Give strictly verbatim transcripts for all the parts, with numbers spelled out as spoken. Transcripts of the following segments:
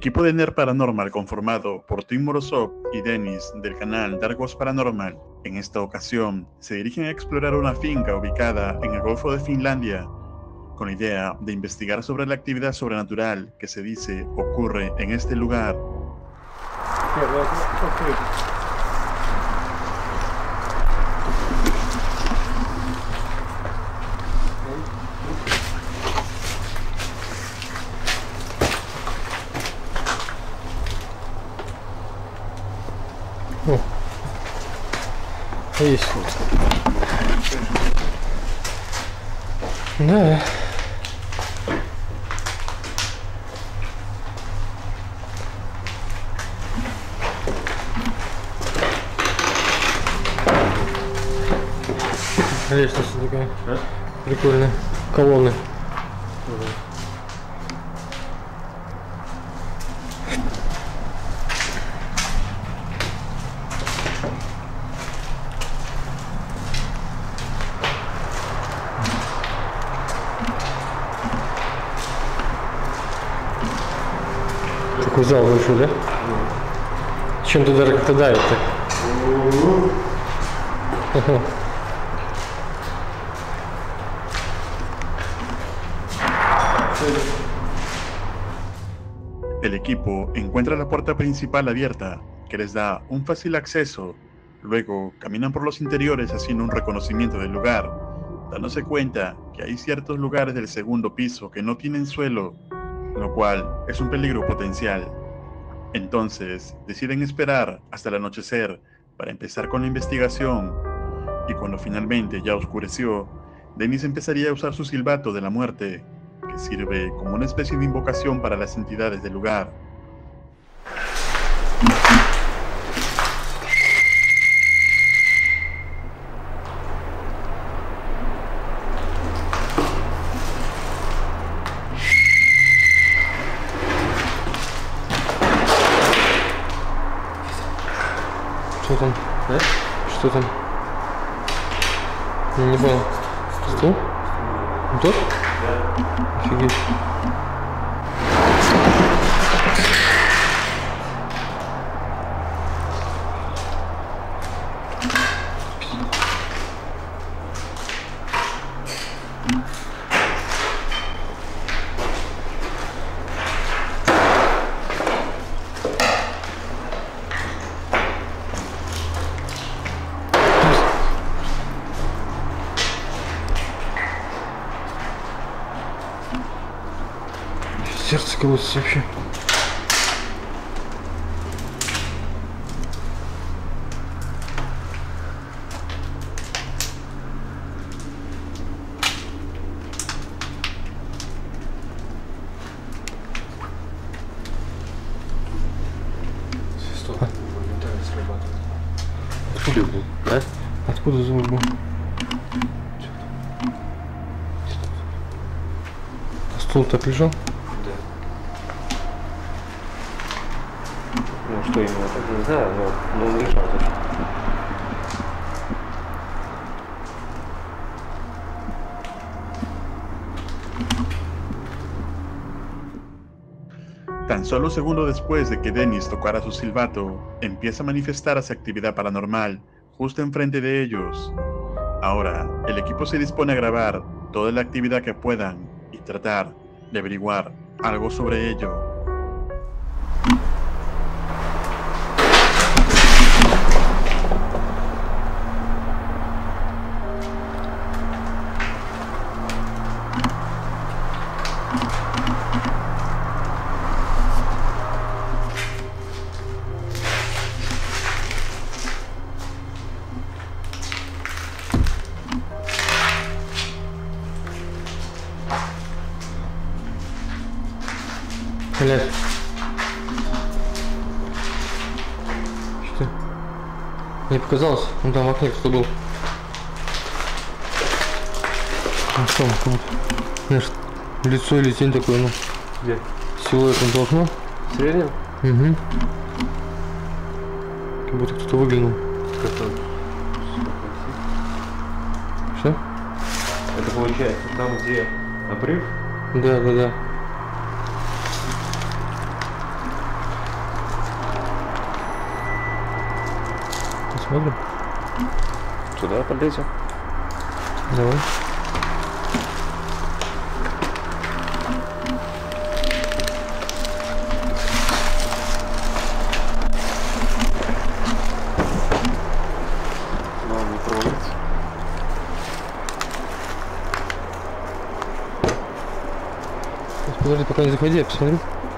equipo de Nerd Paranormal conformado por Tim Morozov y Dennis del canal Dark Ghost Paranormal, en esta ocasión se dirigen a explorar una finca ubicada en el Golfo de Finlandia, con la idea de investigar sobre la actividad sobrenatural que se dice ocurre en este lugar. О, есть. Да. Лестница такая. А? Прикольная. Колонны. Угу. Такой зал большой, да? Mm. Чем туда как-то давит-то? Mm. El equipo encuentra la puerta principal abierta, que les da un fácil acceso. Luego caminan por los interiores haciendo un reconocimiento del lugar, dándose cuenta que hay ciertos lugares del segundo piso que no tienen suelo, lo cual es un peligro potencial. Entonces deciden esperar hasta el anochecer para empezar con la investigación, y cuando finalmente ya oscureció, Dennis empezaría a usar su silbato de la muerte, que sirve como una especie de invocación para las entidades del lugar. Что там? А? Что там? Я не понял. Стул? Тот? Да. Офигеть. Сердце колотится вообще. Свисток а? моментально срабатывает. Откуда был? А? Откуда звук был? А стул так лежал? Ну что именно, так не знаю, но, но он лежал точно. Tan solo segundos después de que Dennis tocara su silbato, empieza a manifestarse actividad paranormal justo enfrente de ellos. Ahora, el equipo se dispone a grabar toda la actividad que puedan y tratar de averiguar algo sobre ello. Блядь. Что? Мне показалось, он там в окне кто был. Ну что, вот, знаешь, лицо или тень такое, ну. Где? Силуэт на то окно. В среднем? Угу. Как будто кто-то выглянул. Кто-то. Что? Это получается там, где обрыв? Да, да, да. посмотрим? Туда полезем. Давай. Мам, не трогать. Подожди, пока не заходи, я посмотрю.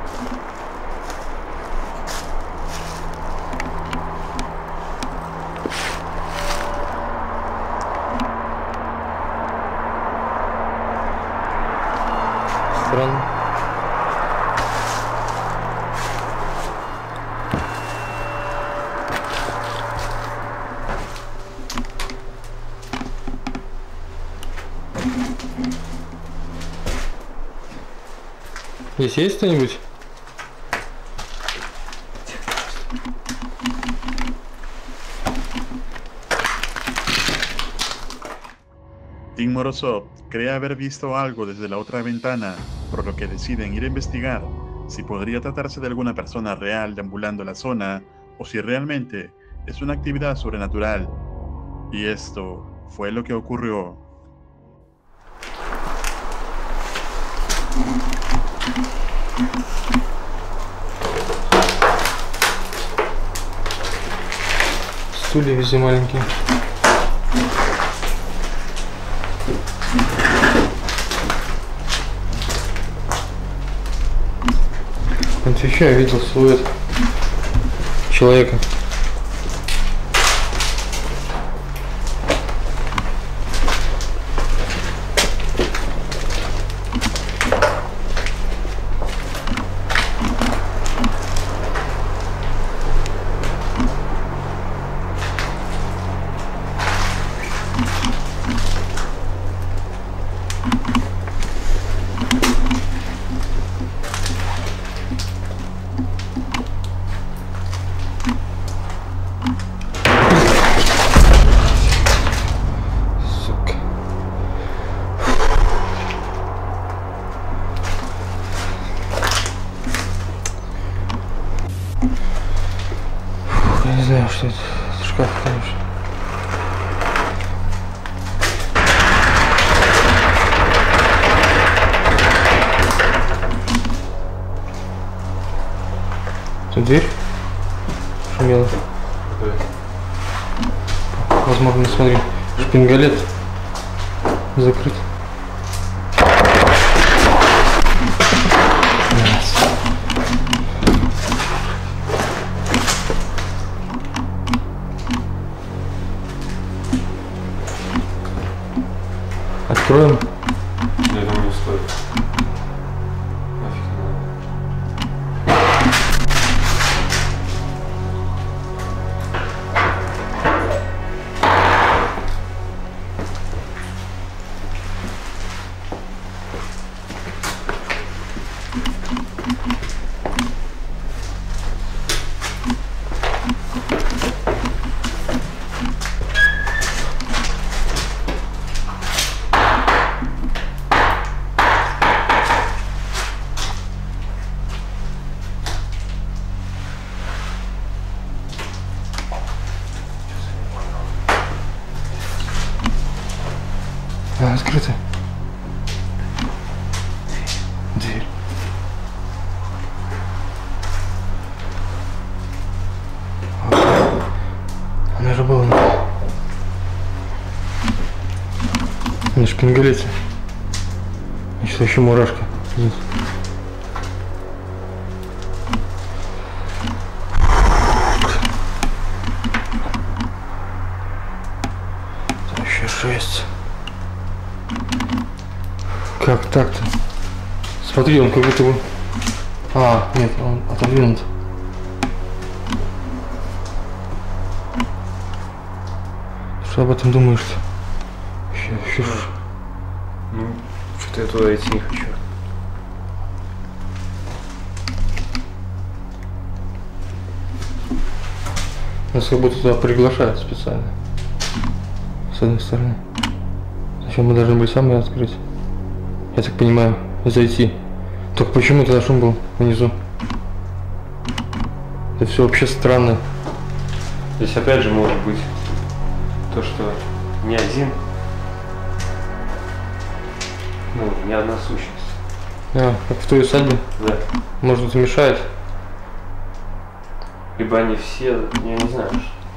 Странно. Здесь есть кто-нибудь? Tim Morozov cree haber visto algo desde la otra ventana, por lo que deciden ir a investigar si podría tratarse de alguna persona real deambulando la zona o si realmente es una actividad sobrenatural. Y esto fue lo que ocurrió. Стулья везде маленькие. Отвечаю, видел силуэт человека. Я не знаю, что это. Это шкаф, конечно. Тут дверь шумела. Возможно, смотри, шпингалет закрыт. Откроем. Я думаю, не стоит. Нафиг А, открыто. Дверь. Она же была на шпингалете. И что еще мурашка. Это вообще жесть. Как так-то? Смотри, он как будто бы... А, нет, он отодвинут. Что об этом думаешь-то? Еще, еще... Ну, что-то я туда идти не хочу. Нас как будто туда приглашают специально. С одной стороны. Зачем мы должны были сами открыть? Я так понимаю, зайти. Только почему тогда шум был внизу? Это все вообще странно. Здесь опять же может быть то, что не один, ну, не одна сущность. А, как в той усадьбе? Да. Может, это мешает? Либо они все, я не знаю.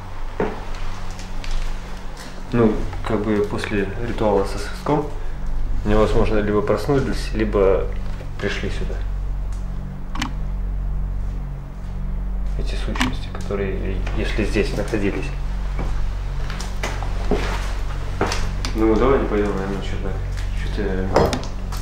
Ну, как бы после ритуала со свистком невозможно либо проснулись, либо пришли сюда. Эти сущности, которые, если здесь находились. Ну, давай не пойдем, наверное, что-то. Что-то.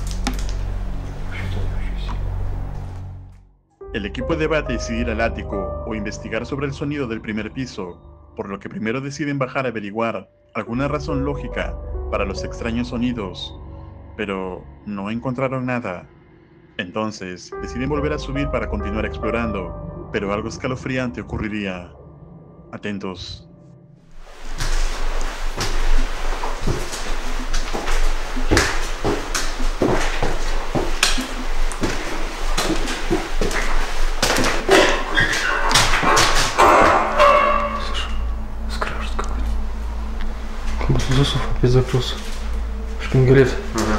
El equipo debate decidir al ático o investigar sobre el sonido del primer piso, por lo que primero deciden bajar a averiguar alguna razón lógica para los extraños sonidos, pero no encontraron nada. Entonces deciden volver a subir para continuar explorando, pero algo escalofriante ocurriría. Atentos. Засов опять закрылся. Шпингалет. Ага.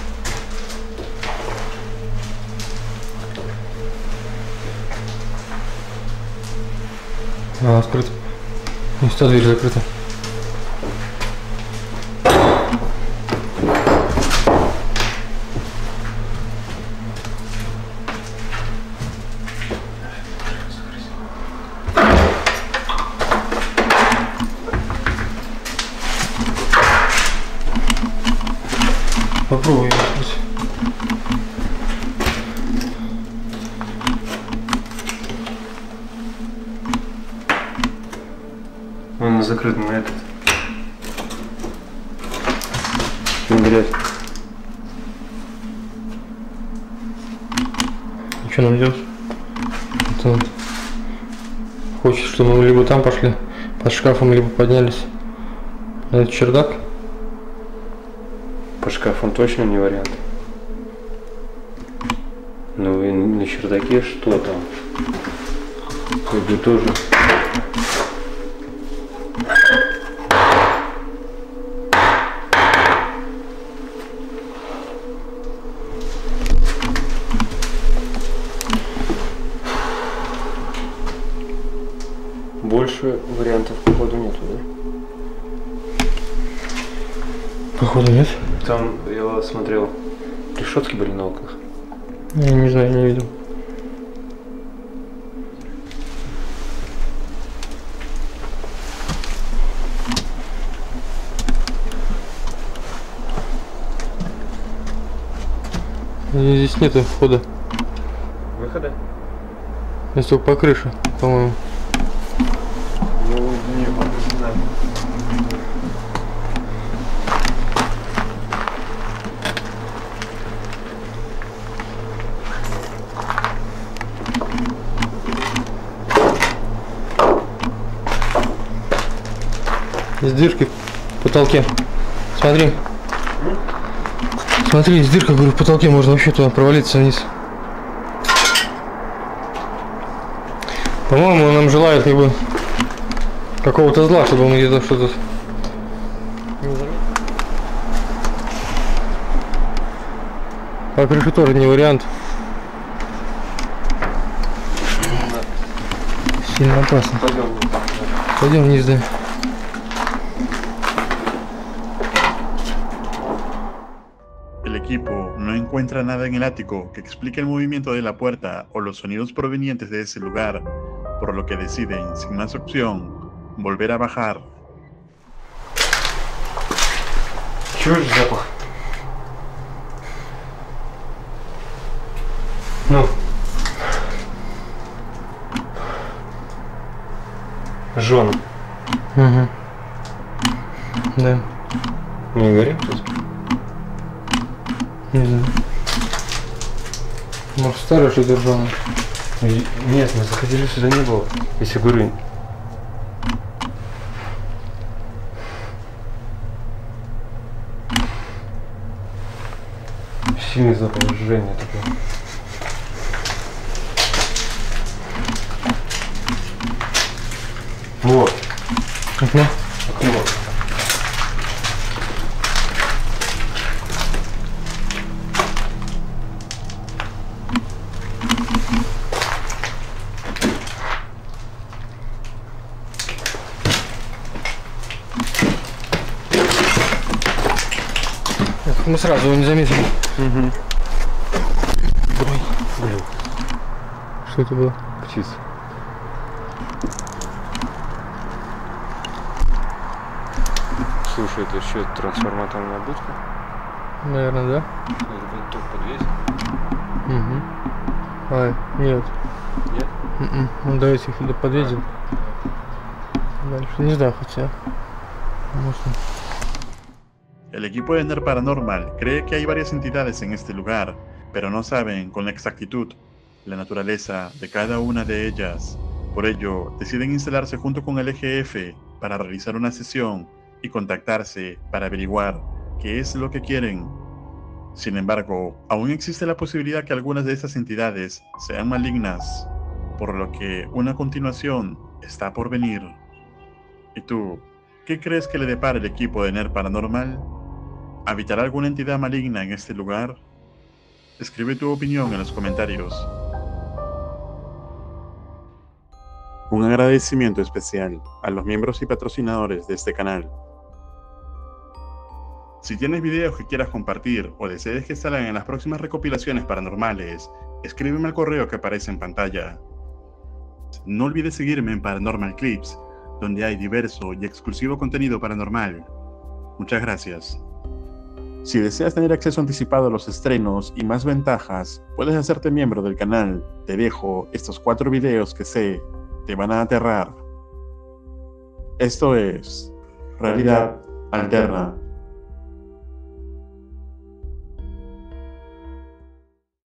А, открыт. Не та дверь закрыта. Попробуй ее открыть. Он закрыт на этот. Шпингалет. И что нам делать? Это он хочет, чтобы мы либо там пошли под шкафом, либо поднялись на этот чердак. По шкафам точно не вариант. Ну и на чердаке что там? Как бы тоже. Больше вариантов походу нету, да? Походу нет. Там, я смотрел, решетки были на окнах. Я не знаю, не видел. Здесь нету входа. Выхода? Здесь только по крыше, по-моему. Ну, не, не знаю. Есть дырки в потолке. Смотри. Смотри, есть дырка, говорю, в потолке, можно вообще туда провалиться вниз. По-моему, он нам желает как бы какого-то зла, чтобы мы где-то что-то не заметили. По крыше тоже не вариант. Сильно опасно. Пойдем. Пойдем вниз, да. El equipo no encuentra nada en el ático que explique el movimiento de la puerta o los sonidos provenientes de ese lugar, por lo que deciden, sin más opción, volver a bajar. Чего же запах? Ну. Жжёно. Угу. Да. Не горит тут? Не знаю. Может, старое что-то ржаное? Нет, мы заходили сюда, не было. Если говорю. Сильный запах жжения такой. Вот. Окно. Окно. Мы сразу его не заметили. Угу. Блин. Что это было? Птица. Слушай, это что, трансформаторная будка? Наверное, да? Это винтов подвесит? Угу. Ай, нет. Нет? М-м. Ну давайте их подведем. Дальше. Не знаю, хотя. Может. El equipo de NERD Paranormal cree que hay varias entidades en este lugar, pero no saben con exactitud la naturaleza de cada una de ellas. Por ello, deciden instalarse junto con el E G F para realizar una sesión y contactarse para averiguar qué es lo que quieren. Sin embargo, aún existe la posibilidad que algunas de estas entidades sean malignas, por lo que una continuación está por venir. ¿Y tú, qué crees que le depara el equipo de NERD Paranormal? ¿Habitará alguna entidad maligna en este lugar? Escribe tu opinión en los comentarios. Un agradecimiento especial a los miembros y patrocinadores de este canal. Si tienes videos que quieras compartir o desees que salgan en las próximas recopilaciones paranormales, escríbeme al correo que aparece en pantalla. No olvides seguirme en Paranormal Clips, donde hay diverso y exclusivo contenido paranormal. Muchas gracias. Si deseas tener acceso anticipado a los estrenos y más ventajas, puedes hacerte miembro del canal. Te dejo estos cuatro videos que sé te van a aterrar. Esto es Realidad Alterna.